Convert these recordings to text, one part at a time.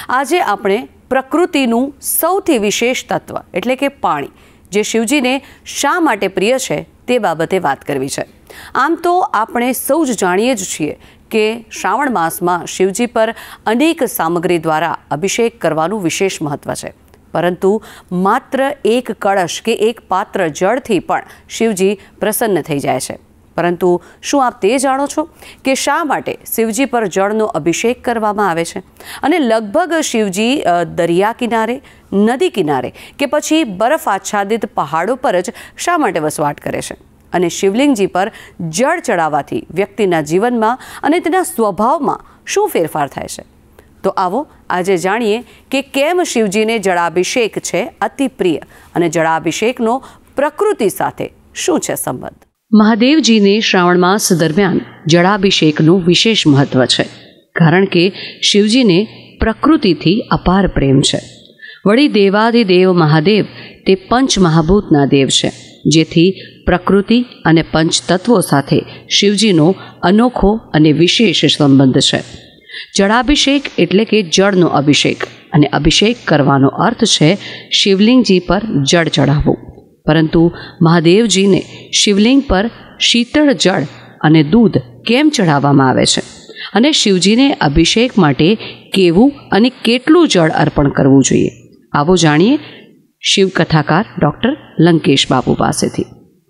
આજે આપણે પ્રકૃતિનું સૌથી વિશેષ તત્વ એટલે કે પાણી જે શિવજીને શા માટે પ્રિય છે તે બાબતે વાત કરવી છે। આમ તો આપણે સૌ જ જાણીએ જ છીએ કે શ્રાવણ માસમાં શિવજી પર અનેક સામગ્રી દ્વારા અભિષેક કરવાનું વિશેષ મહત્વ છે, પરંતુ માત્ર એક કળશ કે એક પાત્ર જળથી પણ શિવજી પ્રસન્ન થઈ જાય છે। પરંતુ શું આપ તે જાણો છો કે શા માટે શિવજી પર જળનો અભિષેક કરવામાં આવે છે અને લગભગ શિવજી દરિયા કિનારે, નદી કિનારે કે પછી બરફ આચ્છાદિત પહાડો પર જ શા માટે વસવાટ કરે છે અને શિવલિંગજી પર જળ ચડાવવાથી વ્યક્તિના જીવનમાં અને તેના સ્વભાવમાં શું ફેરફાર થાય છે? તો આવો આજે જાણીએ કે કેમ શિવજીને જળાભિષેક છે અતિ પ્રિય અને જળાભિષેકનો પ્રકૃતિ સાથે શું છે સંબંધ। મહાદેવજીને શ્રાવણ માસ દરમિયાન જળાભિષેકનું વિશેષ મહત્વ છે, કારણ કે શિવજીને પ્રકૃતિથી અપાર પ્રેમ છે। વળી દેવાદિદેવ મહાદેવ તે પંચમહાભૂતના દેવ છે, જેથી પ્રકૃતિ અને પંચતત્વો સાથે શિવજીનો અનોખો અને વિશેષ સંબંધ છે। જળાભિષેક એટલે કે જળનો અભિષેક, અને અભિષેક કરવાનો અર્થ છે શિવલિંગજી પર જળ ચડાવવું। પરંતુ મહાદેવજીને શિવલિંગ પર શીતળ જળ અને દૂધ કેમ ચઢાવવામાં આવે છે અને શિવજીને અભિષેક માટે કેવું અને કેટલું જળ અર્પણ કરવું જોઈએ, આવો જાણીએ શિવ કથાકાર ડોક્ટર લંકેશ બાપુ પાસેથી।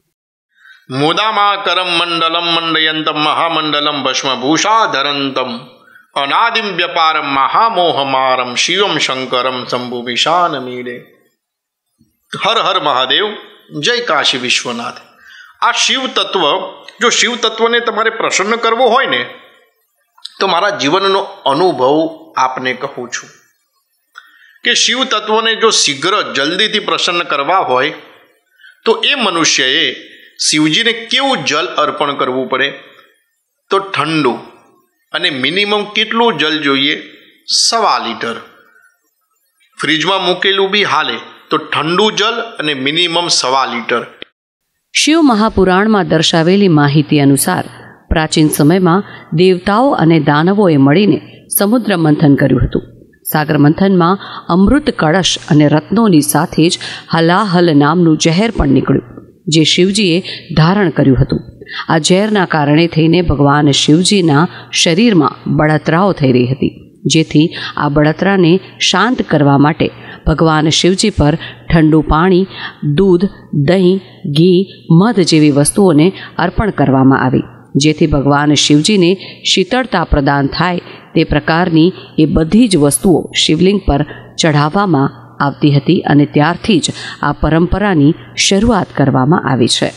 મોદામાકરમ મંડલમ મંડયંતમ મહામંડલમ ભસ્મભૂષાધરંતમ અનાદિમ વ્યાપારમ મહામોહમારમ શિવમ શંકરમ શંભુ વિશાન મીડે। હર હર મહાદેવ, જય કાશી વિશ્વનાથ। આ શિવ તત્વ, જો શિવ તત્વને તમારે પ્રસન્ન કરવો હોય ને તો મારા જીવનનો અનુભવ આપને કહું છું કે શિવ તત્વને જો શીઘ્ર જલ્દીથી પ્રસન્ન કરવા હોય તો એ મનુષ્યએ શિવજીને કેવું જલ અર્પણ કરવું પડે? તો ઠંડુ, અને મિનિમમ કેટલું જલ જોઈએ? 1.25 લીટર। ફ્રીજમાં મૂકેલું બી હાલે, તો ઠંડુ જલ અને મિનિમમ 1.25 લીટર। શિવ મહાપુરાણમાં દર્શાવેલી માહિતી અનુસાર પ્રાચીન સમયમાં દેવતાઓ અને દાનવોએ મળીને સમુદ્ર મંથન કર્યું હતું। સાગર મંથનમાં અમૃત કળશ અને રત્નોની સાથે જ હલાહલ નામનું ઝેર પણ નીકળ્યું, જે શિવજીએ ધારણ કર્યું હતું। આ ઝેરના કારણે થઈને ભગવાન શિવજીના શરીરમાં બળતરાઓ થઈ રહી હતી, જેથી આ બળતરાને શાંત કરવા માટે ભગવાન શિવજી પર ઠંડુ પાણી, દૂધ, દહીં, ઘી, મધ જેવી વસ્તુઓને અર્પણ કરવામાં આવી, જેથી ભગવાન શિવજીને શીતળતા પ્રદાન થાય તે પ્રકારની એ બધી જ વસ્તુઓ શિવલિંગ પર ચઢાવવામાં આવતી હતી અને ત્યારથી જ આ પરંપરાની શરૂઆત કરવામાં આવી છે।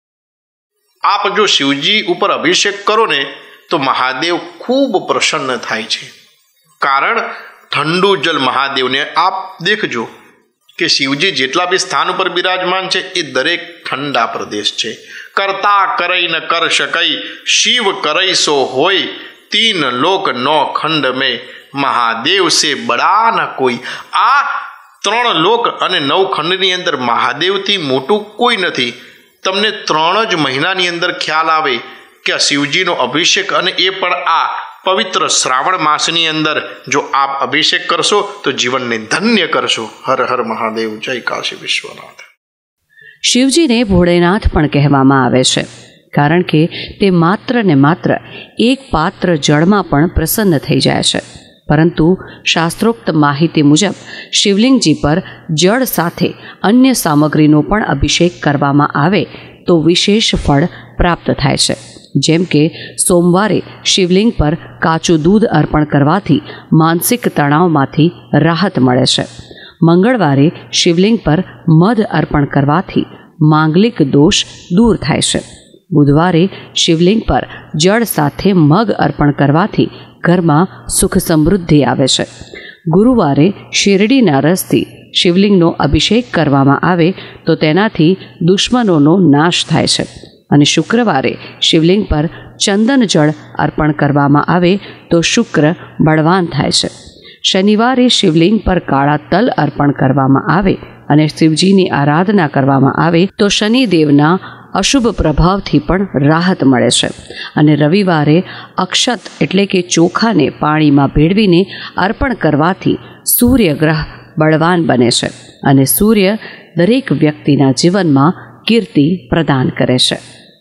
આપ જો શિવજી ઉપર અભિષેક કરો ને તો મહાદેવ ખૂબ પ્રસન્ન થાય છે, કારણ ઠંડુ જલ મહાદેવને આપ દેખજો કે શિવજી જેટલા બી સ્થાન ઉપર બિરાજમાન છે એ દરેક ઠંડા પ્રદેશ છે। કરતા કરઈ ન કર શકઈ, શિવ કરઈ સો હોય, 3 લોક 9 ખંડ મેં મહાદેવ સે બડા ન કોઈ। આ 3 લોક અને 9 ખંડની અંદર મહાદેવથી મોટું કોઈ નથી। તમને 3 જ મહિનાની અંદર ખ્યાલ આવે કે આ શિવજીનો અભિષેક, અને એ પણ આ પવિત્ર શ્રાવણ માસની અંદર જો આપ અભિષેક કરશો તો જીવનને ધન્ય કરશો। હર હર મહાદેવ, જય કાશી વિશ્વનાથ। શિવજીને ભોળેનાથ પણ કહેવામાં આવે છે, કારણ કે તે માત્ર ને માત્ર એક પાત્ર જળમાં પણ પ્રસન્ન થઈ જાય છે। પરંતુ શાસ્ત્રોક્ત માહિતી મુજબ શિવલિંગજી પર જળ સાથે અન્ય સામગ્રીનો પણ અભિષેક કરવામાં આવે તો વિશેષ ફળ પ્રાપ્ત થાય છે। જેમ કે સોમવારે શિવલિંગ પર કાચું દૂધ અર્પણ કરવાથી માનસિક તણાવમાંથી રાહત મળે છે। મંગળવારે શિવલિંગ પર મધ અર્પણ કરવાથી માંગલિક દોષ દૂર થાય છે। બુધવારે શિવલિંગ પર જળ સાથે મગ અર્પણ કરવાથી ઘરમાં સુખ સમૃદ્ધિ આવે છે। ગુરુવારે શેરડીના રસથી શિવલિંગનો અભિષેક કરવામાં આવે તો તેનાથી દુશ્મનોનો નાશ થાય છે। અને શુક્રવારે શિવલિંગ પર ચંદન જળ અર્પણ કરવામાં આવે તો શુક્ર બળવાન થાય છે। શનિવારે શિવલિંગ પર કાળા તલ અર્પણ કરવામાં આવે અને શિવજીની આરાધના કરવામાં આવે તો શનિદેવના અશુભ પ્રભાવથી પણ રાહત મળે છે। અને રવિવારે અક્ષત એટલે કે ચોખાને પાણીમાં ભેળવીને અર્પણ કરવાથી સૂર્યગ્રહ બળવાન બને છે અને સૂર્ય દરેક વ્યક્તિના જીવનમાં કીર્તિ પ્રદાન કરે છે.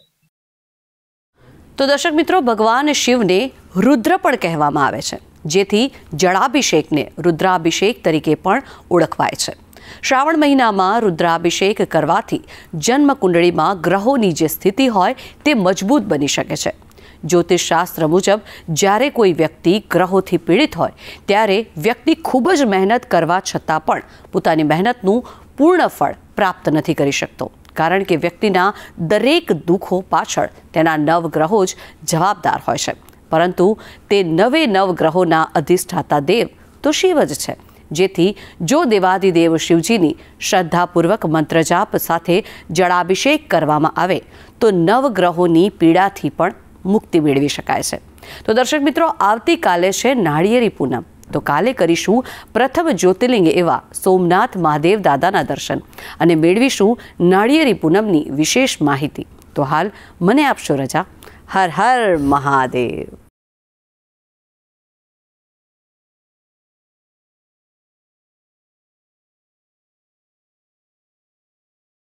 તો દર્શક મિત્રો, ભગવાન શિવને રુદ્ર પણ કહેવામાં આવે છે, જેથી જળાભિષેકને રુદ્રાભિષેક તરીકે પણ ઓળખવાય છે. શ્રાવણ મહિનામાં રુદ્રાભિષેક કરવાથી જન્મકુંડળીમાં ગ્રહોની જે સ્થિતિ હોય તે મજબૂત બની શકે છે. જ્યોતિષશાસ્ત્ર મુજબ જ્યારે કોઈ વ્યક્તિ ગ્રહોથી પીડિત હોય ત્યારે વ્યક્તિ ખૂબ જ મહેનત કરવા છતાં પણ પોતાની મહેનતનું પૂર્ણ ફળ પ્રાપ્ત નથી કરી શકતો, કારણ કે વ્યક્તિના દરેક દુઃખો પાછળ તેના નવગ્રહો જ જવાબદાર હોય છે. પરંતુ તે નવગ્રહોના અધિષ્ઠાતા દેવ તો શિવ જ છે, જેથી જો દેવાધિદેવ શિવજીની શ્રદ્ધાપૂર્વક મંત્રજાપ સાથે જળાભિષેક કરવામાં આવે તો નવગ્રહોની પીડાથી પણ મુક્તિ મેળવી શકાય છે. તો દર્શક મિત્રો, આવતીકાલે છે નાળિયેરી પૂનમ. તો કાલે કરીશું પ્રથમ જ્યોતિર્લિંગ એવા સોમનાથ મહાદેવ દાદાના દર્શન અને મેળવીશું નાળિયેરી પૂનમની વિશેષ માહિતી. તો હાલ મને આપશો રજા. હર હર મહાદેવ.